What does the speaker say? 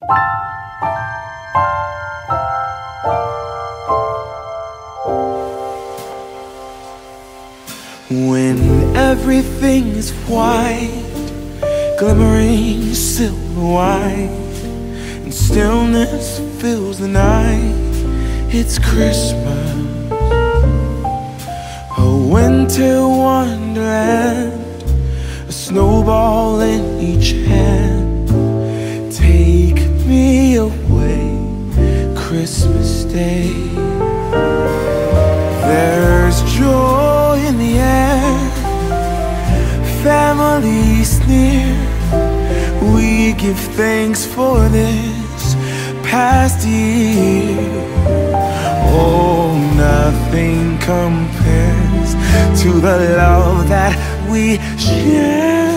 When everything is white, glimmering silver white, and stillness fills the night, it's Christmas, a winter wonderland, a snowball in each hand. Take me away, Christmas Day. There's joy in the air, family's near. We give thanks for this past year. Oh, nothing compares to the love that we share.